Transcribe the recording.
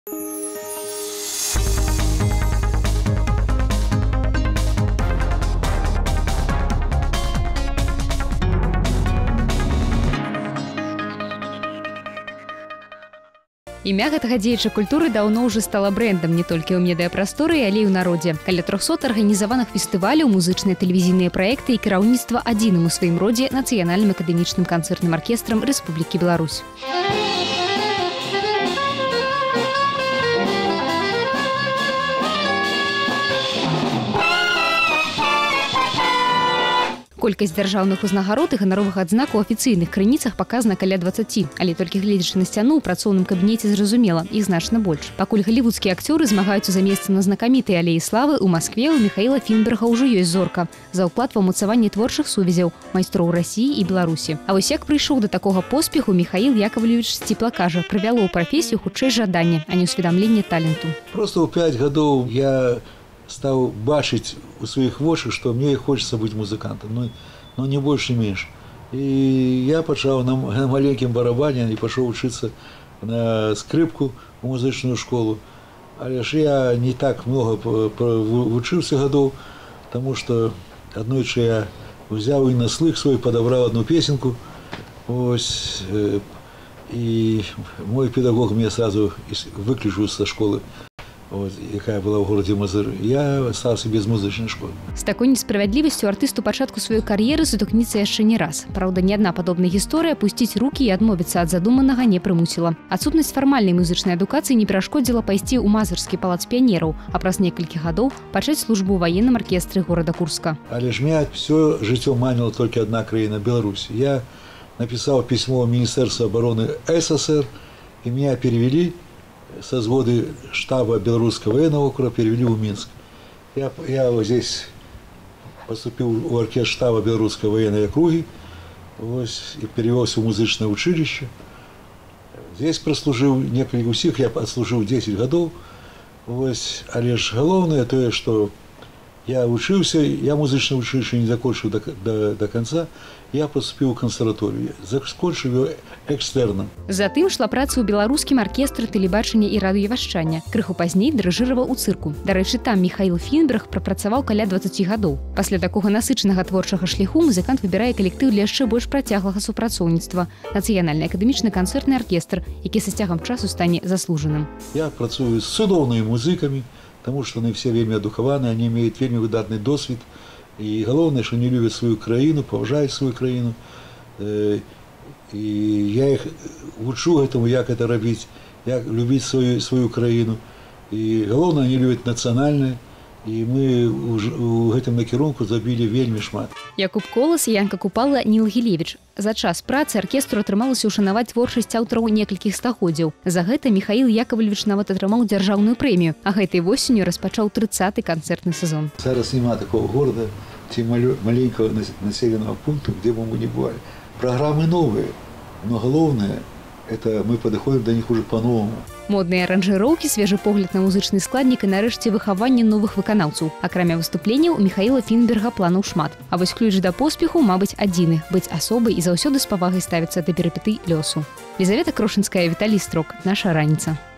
Імя гэтага дзеяча культуры даўно ўжо стала брэндам не толькі ў медыяпрасторы, але і ў народзе. Каля 300 арганізаваных фестываляў, музычныя тэлевізійныя праекты і кіраўніцтва адзіным у сваім родзе нацыянальным акадэмічным канцэртным аркестрам Рэспублікі Беларусь. Колькасць дзяржаўных узнагарод і ганаровых адзнак у афіцыйных крыніцах паказана каля 20, але толькі гледзячы на сцяну ў працоўным кабінеце зразумела, іх значна больш. Пакуль галівудскія акцёры змагаюцца за месца на знакамітай алеі славы, у Маскве у Міхаіла Фінберга ўжо ёсць зорка за ўклад ва ўмацаванне творчых сувязяў майстроў Расіі і Беларусі. А вось як прыйшоў да такога поспеху, Міхаіл Яковлевич Сціпла кажа, прывяло ў прафесію хутчэй жаданне, а не ўсведамленне таленту. Просто ў 5 гадоў я стал бачить у своих вочах, что мне хочется быть музыкантом, но не больше, не меньше. И я пошел на маленьком барабане и пошел учиться на скрипку в музычную школу. А лишь я не так много учился годов, потому что одной я взял и на слых свой подобрал одну песенку. И мой педагог меня сразу выключил со школы, якая была ў горадзе Мазыры. Я астаўся без музычнай школы. З такой несправядлівасцю артысту пачатку сваёй кар'еры сутыкніцца яшчэ не раз. Праўда, ні адна падобная гісторыя пусціць рукі і адмовіцца ад задуманага не прымусіла. Адсутнасць фармальнай музычнай адукацыі не перашкодзіла пайсці ў Мазырскі палац піянераў, а праз некалькі гадоў пачаць службу ў ваенным аркестры горада Курска. Але ж меня все жыццё маніла толькі адна краіна — Беларусь. Я написал письмо в Министерство обороны СССР, и меня перевели со взвода штаба Белорусского военного округа, перевели в Минск. Я вот здесь поступил в оркестр штаба Белорусской военной округи и перевелся в музычное училище. Здесь прослужил несколько усіх, я отслужил 10 годов. Але ж головное то, что я учился, я музычное училище не закончил до конца, я поступил в консерваторию, закончил его экстерном. Затым шла праца ў беларускім аркестры тэлебачання і радыёвяшчання. Крыху пазней дырыжыраваў у цырку. Дарэчы, там Міхаіл Фінберг прапрацаваў каля 20 гадоў. Пасля такога насычанага творчага шляху музыкант выбірае калектыў для яшчэ больш працяглага супрацоўніцтва — Нацыянальны акадэмічны канцэртны аркестр, які са цягам часу стане заслужаным. Я працую з цудоўнымі музыкамі, потому что они все вельми адукаваны, они имеют вельми выдатный досвід. И главное, что они любят свою краину, поважают свою краину. И я их учу этому, как это робить, как любить свою краину. И главное, они любят национальное. І мы ў гэтым накірунку забілі вельмі шмат. Якуб Колас і Янка Купала, Ніл Гілевіч. За час працы аркестру атрымалася ўшанаваць творчасць аўтараў некалькіх стагоддзяў. За гэта Міхаіл Яковлевич нават атрымаў дзяржаўную прэмію, а гэтай восенню распачаў 30-й канцэртны сезон. Зараз няма такого горада ці маленького населенного пункту, где бы мы не бывали. Программы новые, но главное, это мы подходим до них уже по-новому. Модныя аранжыроўкі, свежы погляд на музычны складнік і нарэшце выхаванне новых выканаўцаў. Акрамя выступленняў, у Міхаіла Фінберга планаў шмат. А вось ключ да поспеху, мабыць, адзіны — быць асобай і заўсёды з павагай ставіцца да перыпетый лёсу. Лізавета Крошынская, Віталій Строк. Наша раніца.